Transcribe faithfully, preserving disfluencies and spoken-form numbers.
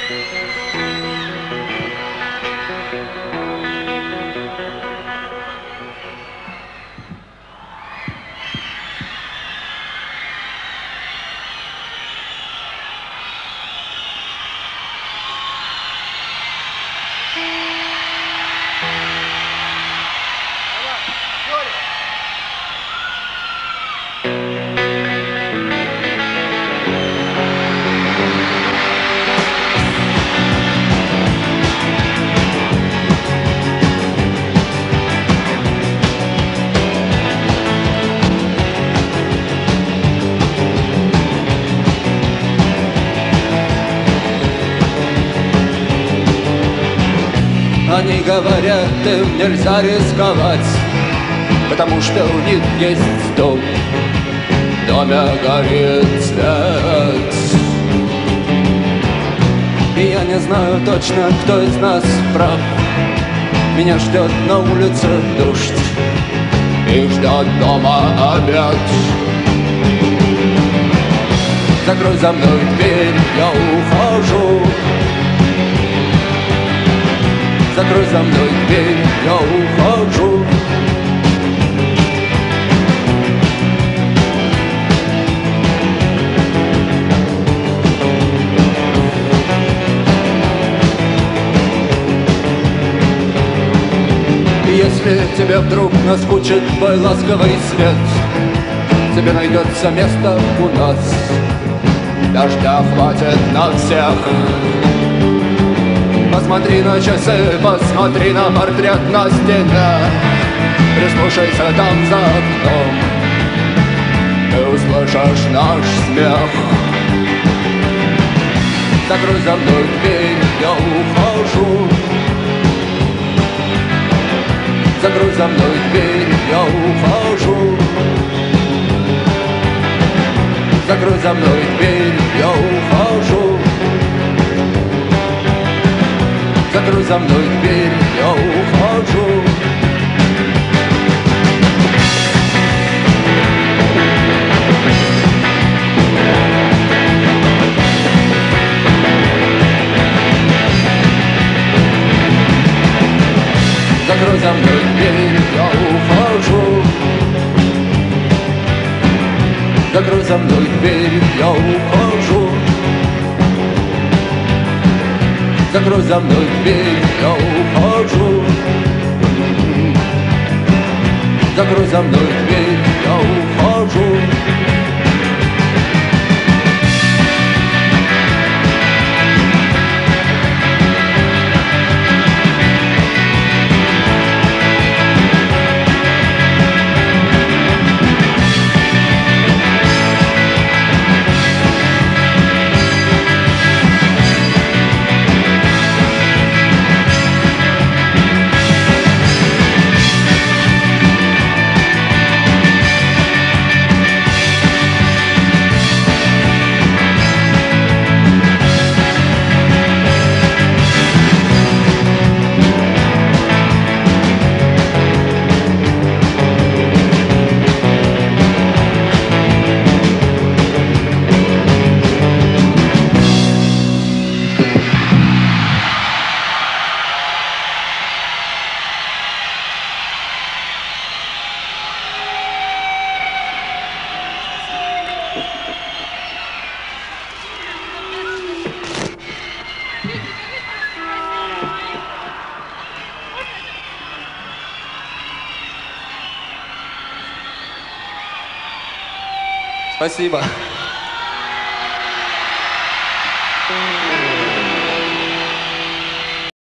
Они говорят, им нельзя рисковать, потому что у них есть дом, в доме горит свет. И я не знаю точно, кто из нас прав. Меня ждет на улице дождь и ждет дома обед. Закрой за мной дверь, я ухожу. Закрой за мной дверь, я ухожу. Если тебе вдруг наскучит твой ласковый свет, тебе найдется место у нас, дождя хватит на всех. Посмотри на часы, посмотри на портрет на стене, прислушайся там за окном, ты услышишь наш смех. Закрой за мной дверь, я ухожу. Закрой за мной дверь, я ухожу. Закрой за мной дверь, я ухожу. Закрой за мной дверь, я ухожу. Закрой за мной дверь, я ухожу. Закрой за мной дверь, я ухожу. Закрой за мной дверь, я ухожу. Закрой за мной дверь, я ухожу. Спасибо.